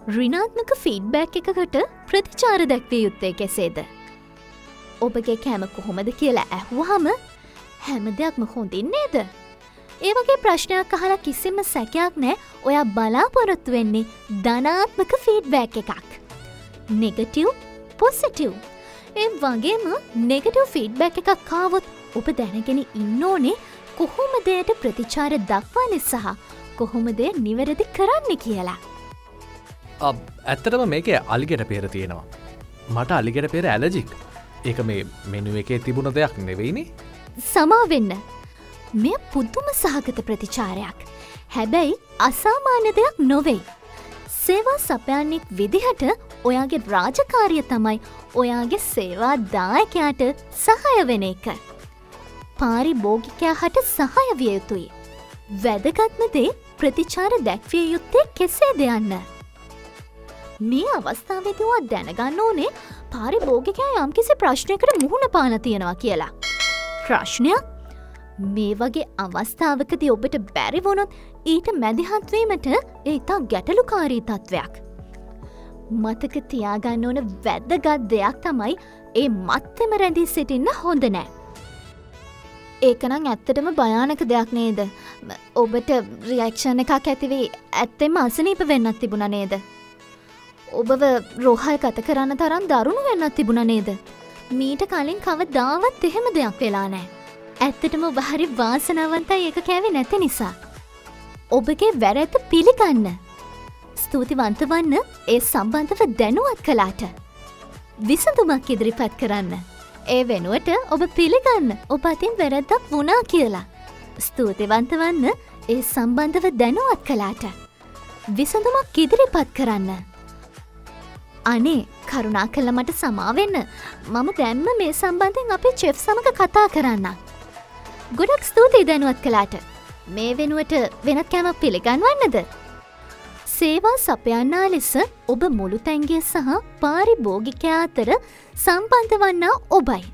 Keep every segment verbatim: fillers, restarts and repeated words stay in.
ඍණාත්මක feedback එකකට ප්‍රතිචාර දැක්විය යුත්තේ කෙසේද? ඔබගේ කෑම කොහොමද කියලා ඇහුවාම හැම දෙයක්ම හොඳින් නේද? ඒ වගේ ප්‍රශ්නයක් අහලා කිසිම සැකයක් නැහැ. ඔයා බලාපොරොත්තු වෙන්නේ ධනාත්මක ෆීඩ්බැක් එකක්. Negative, positive. ඒ වගේම නෙගටිව් ෆීඩ්බැක් එකක් ආවොත් ඔබ දැනගෙන ඉන්න ඕනේ කොහොමද ඒට ප්‍රතිචාර දක්වන්නේ සහ කොහොමද ඒ නිවැරදි කරන්නේ කියලා. ඇත්තටම මේකේ අලිගෙට පෙර තියෙනවා. මට අලිගෙට පෙර ඇලර්ජික්. ඒක මේ මෙනු එකේ තිබුණ දෙයක් නෙවෙයිනේ. සමා වෙන්න. මෙය පුදුම සහගත ප්‍රතිචාරයක්. හැබැයි අසාමාන්‍ය දෙයක් නොවෙයි. සේවා සපයන්නෙක් විදිහට ඔයාගේ රාජකාරිය තමයි ඔයාගේ සේවා දායකයාට සහාය වෙන එක. පාරිභෝගිකයා හට සහාය විය යුතුයි. වැදගත්ම දේ ප්‍රතිචාර දැක්විය යුත්තේ කෙසේද යන්න. මේ අවස්ථාවේදී ඔයා දැනගන්න ඕනේ පාරිභෝගිකයා යම්කිසි ප්‍රශ්නයකට මුහුණ පාලා තියෙනවා කියලා. ප්‍රශ්නයක්? මේ වගේ අවස්ථාවකදී ඔබට බැරි වුණොත් ඊට මැදිහත් වීමට ඒ ඉතා ගැටලුකාරී තත්වයක්. මතක තියාගන්න ඕන වැදගත් දෙයක් තමයි ඒ මත්තෙම රැඳී සිටින්න හොඳ නෑ. ඒකනම් ඇත්තටම භයානක දෙයක් නේද? ඔබට රියැක්ෂන් එකක් ඇතිවී ඇත්තෙම අසනීප වෙන්නත් තිබුණා නේද? ඔබව රෝහල් ගත කරන්න තරම් දරුණු වෙන්නත් තිබුණා නේද? මීට කලින් කවදාවත් එහෙම දෙයක් වෙලා නෑ. ඇත්තටම ඔබ හරි වාසනාවන්තයි ඒක කෑවේ නැති නිසා. ඔබගේ වැරැද්ද පිළිගන්න. ස්තුතිවන්ත වන්න ඒ සම්බන්ධව දැනුවත් කළාට. විසඳුමක් ඉදිරිපත් කරන්න. ඒ වෙනුවට ඔබ පිළිගන්න ඔබ අතින් වැරැද්දක් වුණා කියලා. ස්තුතිවන්ත වන්න ඒ සම්බන්ධව දැනුවත් කළාට. විසඳුමක් ඉදිරිපත් කරන්න. අනේ කරුණා කළ මට සමාවෙන්න. මම දැම්ම මේ සම්බන්ධයෙන් අපේ චෙෆ් සමඟ කතා කරන්න. ගොඩක් ස්තුතියි දැනුවත් කළාට. මේ වෙනුවට වෙනත් කෑමක් පිළිගන්වන්නද? සේවා සපයන්නා ලෙස ඔබ මුළු තැන්ගේ සහ පාරිභෝගිකයා අතර සම්බන්ධ වන්නා ඔබයි.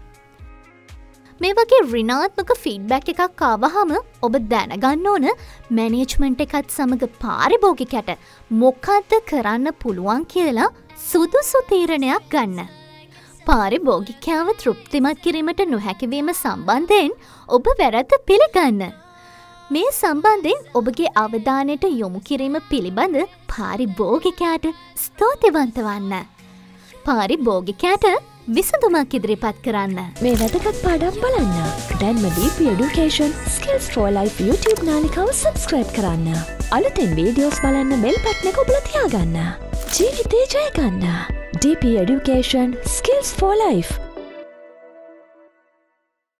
මේ වගේ ඍණාත්මක ෆීඩ්බැක් එකක් ආවහම ඔබ දැනගන්න ඕන මැනේජ්මන්ට් එකත් සමග පාරිභෝගිකයට මොකද්ද කරන්න පුළුවන් කියලා සුදුසු තීරණයක් ගන්න. පාරිභෝගිකයාව තෘප්තිමත් කිරීමට නොහැකිවීම සම්බන්ධයෙන් ඔබ වැරැද්ද පිළිගන්න. මේ සම්බන්ධයෙන් ඔබගේ අවධානයට යොමු කිරීම පිළිබඳ පාරිභෝගිකයාට ස්තුතිවන්ත වන්න. පාරිභෝගිකයාට විසඳුමක් ඉදිරිපත් කරන්න. මේ වැදගත් පාඩම් බලන්න. දැන්ම DP Education Skills for Life YouTube නාලිකාව subscribe කරන්න. අලුතෙන් වීඩියෝස් බලන්න බෙල් බටන් එක ඔබලා තියාගන්න. ජීවිතේ ජය ගන්න. DP Education Skills for Life